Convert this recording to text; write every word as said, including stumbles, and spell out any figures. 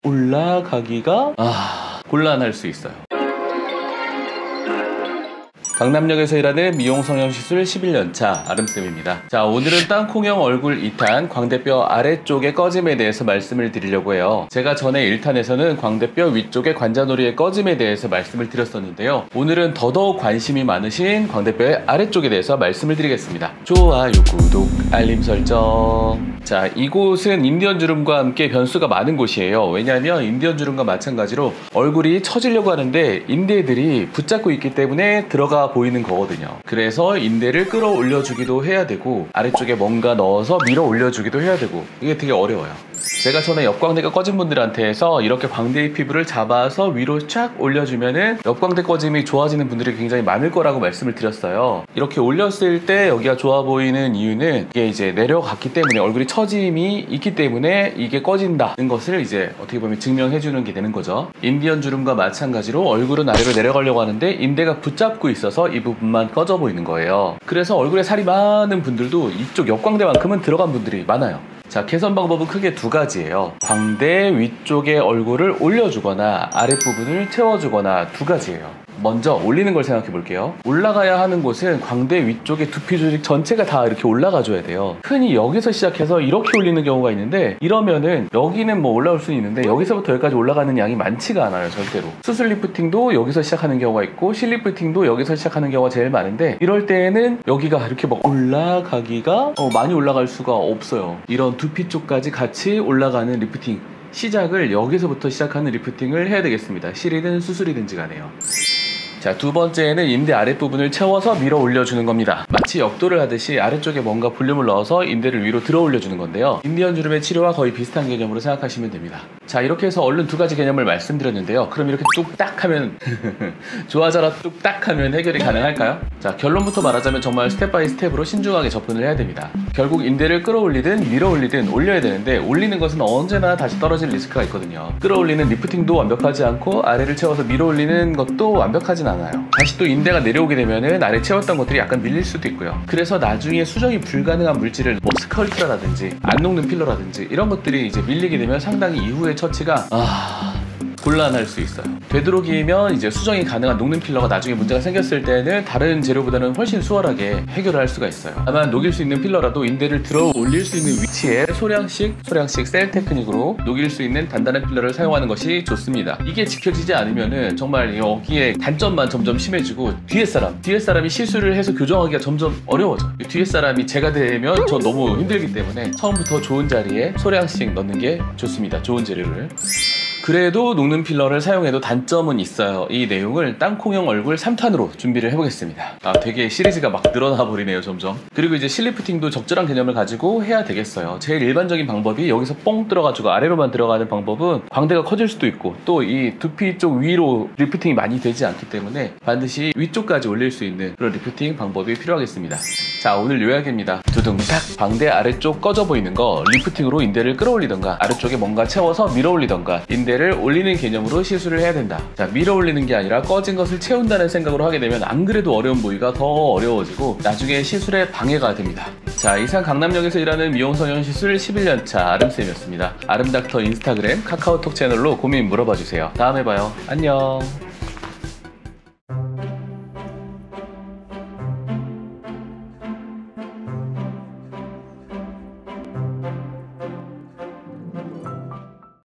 올라가기가 아 곤란할 수 있어요. 강남역에서 일하는 미용 성형시술 십일 년 차 아름쌤입니다. 자, 오늘은 땅콩형 얼굴 이 탄 광대뼈 아래쪽의 꺼짐에 대해서 말씀을 드리려고 해요. 제가 전에 일 탄에서는 광대뼈 위쪽의 관자놀이의 꺼짐에 대해서 말씀을 드렸었는데요. 오늘은 더더욱 관심이 많으신 광대뼈의 아래쪽에 대해서 말씀을 드리겠습니다. 좋아요, 구독, 알림 설정. 자, 이곳은 인디언 주름과 함께 변수가 많은 곳이에요. 왜냐하면 인디언 주름과 마찬가지로 얼굴이 처지려고 하는데 인대들이 붙잡고 있기 때문에 들어가 보이는 거거든요. 그래서 인대를 끌어올려 주기도 해야 되고 아래쪽에 뭔가 넣어서 밀어 올려 주기도 해야 되고 이게 되게 어려워요. 제가 전에 옆광대가 꺼진 분들한테 해서 이렇게 광대의 피부를 잡아서 위로 쫙 올려주면은 옆광대 꺼짐이 좋아지는 분들이 굉장히 많을 거라고 말씀을 드렸어요. 이렇게 올렸을 때 여기가 좋아 보이는 이유는 이게 이제 내려갔기 때문에 얼굴이 처짐이 있기 때문에 이게 꺼진다는 것을 이제 어떻게 보면 증명해 주는 게 되는 거죠. 인디언 주름과 마찬가지로 얼굴은 아래로 내려가려고 하는데 인대가 붙잡고 있어서 이 부분만 꺼져 보이는 거예요. 그래서 얼굴에 살이 많은 분들도 이쪽 옆광대만큼은 들어간 분들이 많아요. 자, 개선 방법은 크게 두 가지예요. 광대 위쪽에 얼굴을 올려주거나 아랫부분을 채워주거나 두 가지예요. 먼저 올리는 걸 생각해 볼게요. 올라가야 하는 곳은 광대 위쪽의 두피 조직 전체가 다 이렇게 올라가 줘야 돼요. 흔히 여기서 시작해서 이렇게 올리는 경우가 있는데 이러면은 여기는 뭐 올라올 수는 있는데 여기서부터 여기까지 올라가는 양이 많지가 않아요. 절대로. 수술 리프팅도 여기서 시작하는 경우가 있고 실리프팅도 여기서 시작하는 경우가 제일 많은데 이럴 때에는 여기가 이렇게 막 올라가기가 어, 많이 올라갈 수가 없어요. 이런 두피 쪽까지 같이 올라가는 리프팅 시작을 여기서부터 시작하는 리프팅을 해야 되겠습니다. 실이든 수술이든지 간에요. 자, 두 번째는 인대 아랫부분을 채워서 밀어 올려주는 겁니다. 마치 역도를 하듯이 아래쪽에 뭔가 볼륨을 넣어서 인대를 위로 들어 올려주는 건데요. 인디언 주름의 치료와 거의 비슷한 개념으로 생각하시면 됩니다. 자, 이렇게 해서 얼른 두 가지 개념을 말씀드렸는데요. 그럼 이렇게 뚝딱 하면 좋아져라 뚝딱 하면 해결이 가능할까요? 자, 결론부터 말하자면 정말 스텝 바이 스텝으로 신중하게 접근을 해야 됩니다. 결국 인대를 끌어올리든 밀어 올리든 올려야 되는데 올리는 것은 언제나 다시 떨어질 리스크가 있거든요. 끌어올리는 리프팅도 완벽하지 않고 아래를 채워서 밀어 올리는 것도 완벽하진 않아요. 다시 또 인대가 내려오게 되면은 아래 채웠던 것들이 약간 밀릴 수도 있고요. 그래서 나중에 수정이 불가능한 물질을 뭐 스컬프라든지 안 녹는 필러라든지 이런 것들이 이제 밀리게 되면 상당히 이후의 처치가 아... 곤란할 수 있어요. 되도록이면 이제 수정이 가능한 녹는 필러가 나중에 문제가 생겼을 때는 다른 재료보다는 훨씬 수월하게 해결을 할 수가 있어요. 다만 녹일 수 있는 필러라도 인대를 들어 올릴 수 있는 위치에 소량씩 소량씩 셀 테크닉으로 녹일 수 있는 단단한 필러를 사용하는 것이 좋습니다. 이게 지켜지지 않으면은 정말 여기에 단점만 점점 심해지고 뒤에 사람, 뒤에 사람이 실수를 해서 교정하기가 점점 어려워져. 뒤에 사람이 제가 되면 저 너무 힘들기 때문에 처음부터 좋은 자리에 소량씩 넣는 게 좋습니다. 좋은 재료를. 그래도 녹는 필러를 사용해도 단점은 있어요. 이 내용을 땅콩형 얼굴 삼 탄으로 준비를 해보겠습니다. 아, 되게 시리즈가 막 늘어나 버리네요, 점점. 그리고 이제 실리프팅도 적절한 개념을 가지고 해야 되겠어요. 제일 일반적인 방법이 여기서 뽕 들어가지고 아래로만 들어가는 방법은 광대가 커질 수도 있고 또 이 두피 쪽 위로 리프팅이 많이 되지 않기 때문에 반드시 위쪽까지 올릴 수 있는 그런 리프팅 방법이 필요하겠습니다. 자, 오늘 요약입니다. 두둥탁 광대 아래쪽 꺼져 보이는 거 리프팅으로 인대를 끌어올리던가 아래쪽에 뭔가 채워서 밀어 올리던가 인대 를 올리는 개념으로 시술을 해야 된다. 자, 밀어 올리는 게 아니라 꺼진 것을 채운다는 생각으로 하게 되면 안 그래도 어려운 부위가 더 어려워지고 나중에 시술에 방해가 됩니다. 자, 이상 강남역에서 일하는 미용 성형 시술 십일 년 차 아름쌤이었습니다. 아름닥터 인스타그램, 카카오톡 채널로 고민 물어봐 주세요. 다음에 봐요. 안녕.